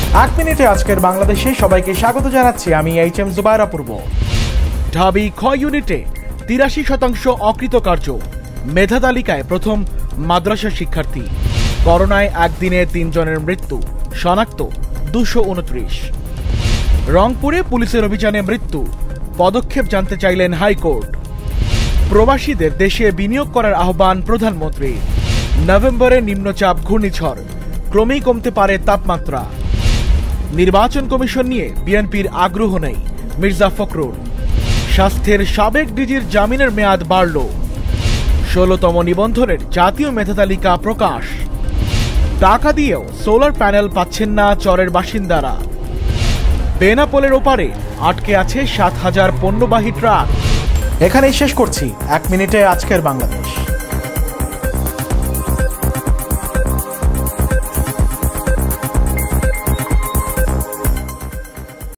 এক মিনিটে আজকের বাংলাদেশে সবাইকে স্বাগত জানাচ্ছি আমি এইচ.এম. জুবায়ের অপূর্ব। ঢাবি খ ইউনিটে 83% অকৃতকার্য, মেধা তালিকায় প্রথম মাদ্রাসা শিক্ষার্থী। করোনায় একদিনে 3 জনের মৃত্যু, শনাক্ত 229। রংপুরে পুলিশের অভিযানে মৃত্যু, পদক্ষেপ জানতে চাইলেন হাইকোর্ট। প্রবাসীদের দেশে বিনিয়োগ করার আহ্বান প্রধানমন্ত্রী। নভেম্বরে নিম্নচাপ ঘূর্ণিঝড়, ক্রমেই কমতে পারে তাপমাত্রা। নির্বাচন কমিশন নিয়ে বিএনপির আগ্রহ নেই, মির্জা ফখরুল। স্বাস্থ্যের সাবেক ডিজির জামিনের মেয়াদ বাড়ল। 16তম নিবন্ধনের জাতীয় মেধা তালিকা প্রকাশ। টাকা দিয়েও সোলার প্যানেল পাচ্ছেন না চরের বাসিন্দারা। বেনাপোলের ওপারে আটকে আছে 7,000 পণ্যবাহী ট্রাক। এখানেই শেষ করছি এক মিনিটে আজকের বাংলাদেশ।